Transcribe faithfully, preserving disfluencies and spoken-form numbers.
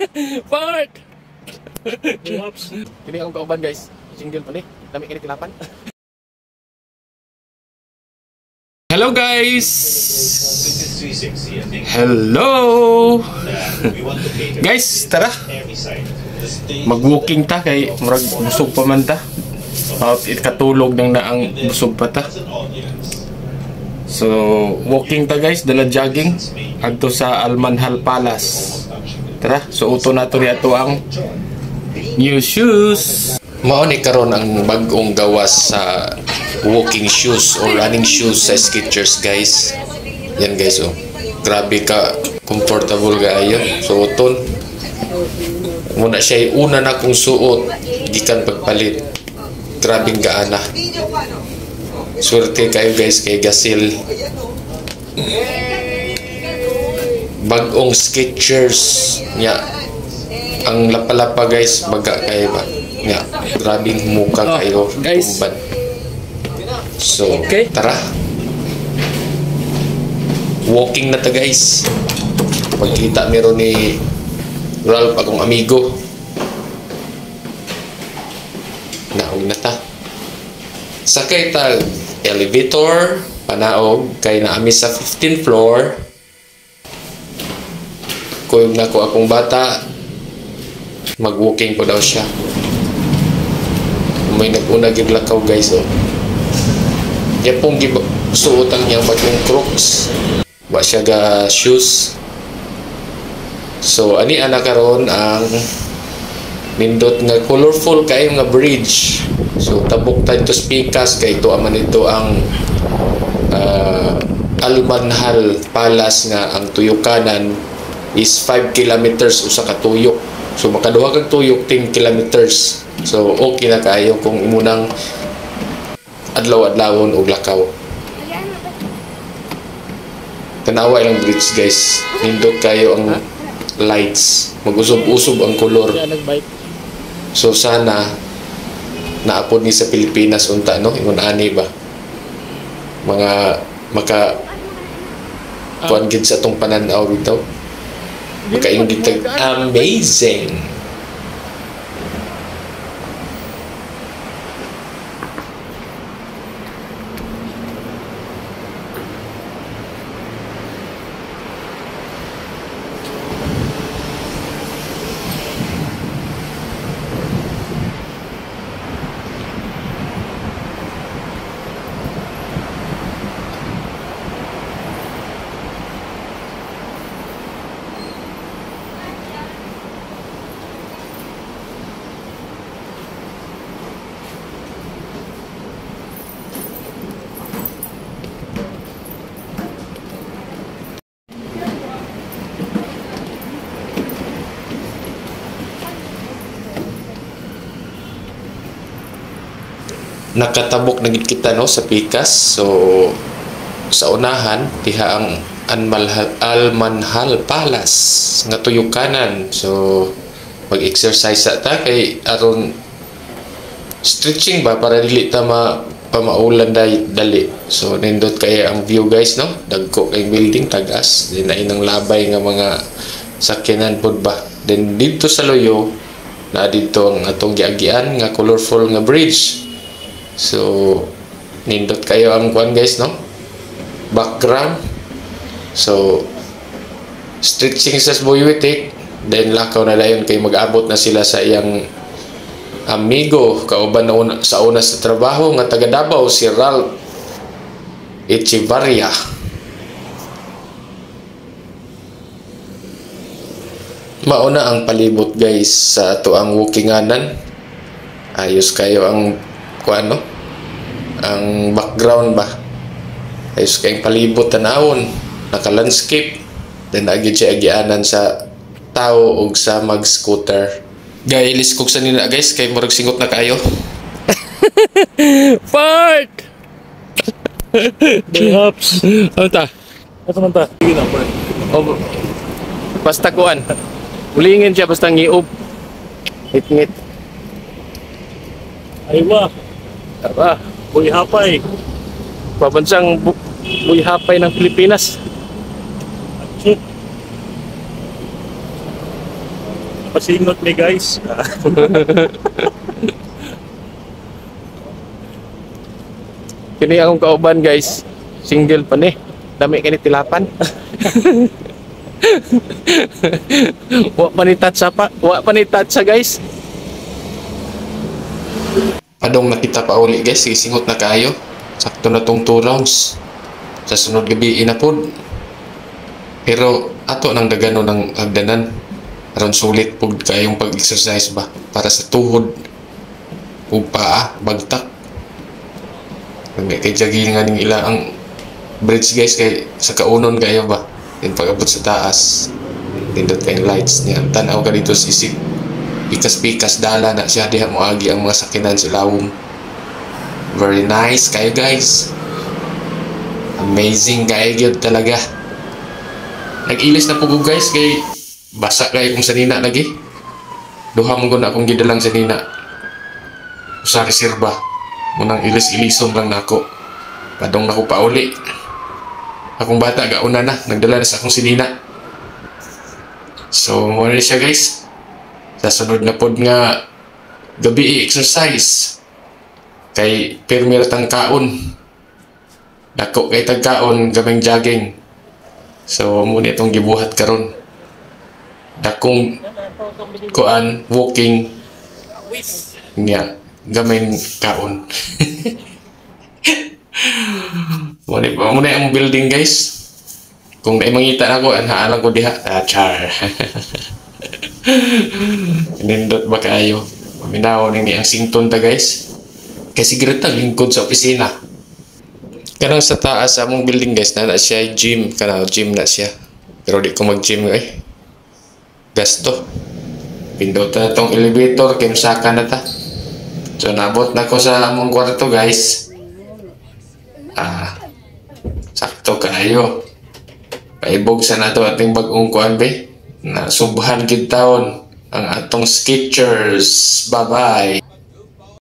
Fart! Kini akong kauban guys. Single pa ni. Dami kini tilapan. Hello guys! Hello! Guys, tara! Mag-walking ta kay murag busog pa man ta. Out it katulog nang naang busog pa ta. So, walking ta guys, dala jogging adto sa Almanhal Palace. Tara, suoto nato ni ato ang new shoes. Mao ni karon ang bag-ong gawas sa walking shoes or running shoes sa Skechers guys. Yan guys oh. Grabe ka comfortable kaayo suoton. Muna siya una na kong suot gikan pagpalit. Grabing gaana. Swerte kayo guys kay Gasil. Bag-ong Skechers nya. Ang lapa-lapa guys baga kayo ba? Nya, grabing muka oh, kayo guys. Tumban. So, okay. Tara. Walking na ta guys. Pagkita meron ni Ralph akong amigo. Naog na ta. Sakay ta elevator, panaog kay naami sa fifteenth floor. Kuyog na ko akong bata. Mag-walking po daw siya. May nag-una giglakaw guys oh. Yan pong suotang niyang bagong Crocs. Wa siya ga shoes. So ani ana karon ang nindot nga colorful kayo nga bridge. So tabok tayo to speakers kay ito aman ito ang uh, Almanhal Palace nga ang tuyukanan is five kilometers usa ka tuyok. So makaduha kag tuyok ten kilometers. So okay na kayo kung imunang adlaw-adlawon og lakaw. Tanawa ilang bridge guys. Nindot kayo ang lights. Mag-usob-usob ang kolor. So sana naapod ni sa Pilipinas unta no ingon ani ba. Mga maka kuan gid sa tong panan-aw bitaw. Makaingon gid amazing. Nakatabok na gid kita no sa Pikas. So sa unahan diha ang Almanhal, Almanhal Palace nga tuyukanan. So mag-exercise sa ta kay aron stretching ba para dili ta ma pamaulan dali dali. So nindot kay ang view guys no. Dagko kay building tagas din na inang labay nga mga sakyanan pud ba. Then dito sa loyo na dito ang atong giagian nga colorful nga bridge. So nindot kayo ang kuan guys no background. So stretching sa buwitik then lakaw na dayon kay mag-abot na sila sa iyang amigo kauban na una, sa una sa trabaho nga taga Davao si Ralph Echevarria. Mauna ang palibot guys sa ato ang walkinganan. Ayos kayo ang kuan no ang background ba. Ayos kayong palibot tanawon naka-landscape then agid siya agianan sa tao og sa mag-scooter. Gay liskog sa nila guys kay murag singot na kayo. Fart! Perhaps. Ano ta? Ano man ta? Sige na, Fart. Oh, basta kuan. Ulingin siya basta ngiop. Ngit-ngit. Ay ba? Aba, buhay hapay. Pabansang bu buhay hapay ng Pilipinas. pasingot ni guys. Kini akong kauban guys. Single pa ni. Dami kini tilapan. Wa pa ni touch pa. Wa pa ni touch sa guys. Padong nakita pa uli guys. Singot na kayo. Sakto na tong two rounds. Sa sunod gabi inapod. Pero ato nang dagano ng hagdanan. Aron sulit pug kayong pag-exercise ba para sa tuhod ug paa bagtak. May kay jagingan ning ila ang bridge guys kay sa kaunon kayo ba. Din pag-abot sa taas. Tindot kayong lights niya. Tanaw ka dito sa isip. Pikas-pikas dala na siya diha moagi ang mga sakinan sa lawom. Very nice kayo guys. Amazing kayo gyud talaga. Nag-ilis na po guys kay basa kayo kung sanina lagi. Duha mo na akong gidalang sanina. Sa reserba. Munang ilis-ilison lang nako. Padong nako pa uli. Akong bata gauna na, nagdala na sa akong sinina. So, mo siya guys. Sa sunod na pod nga gabi i-exercise. Kay permira tang kaon. Dako kay tag kaon gamay jogging. So, mo ni itong gibuhat karon. Dakong kuan walking niya gamay kaon. Muna pa muna ang building guys. Kung may mangita ako, anhaalang ko diha. Ah, char. Nindot ba kayo? Paminaw ni ang sington ta guys. Kasi sigurita lingkod sa opisina. Kanang sa taas sa among building guys, na na siya gym. Kanang gym na siya. Pero di ko mag-gym eh. Gasto. Pindot na tong elevator, kimsaka na ta. So nabot na ko sa among kwarto guys. Ah, sakto kayo. Paibog sa nato ating bagong kuan be. Na subhan gid taon ang atong Skechers. Bye bye.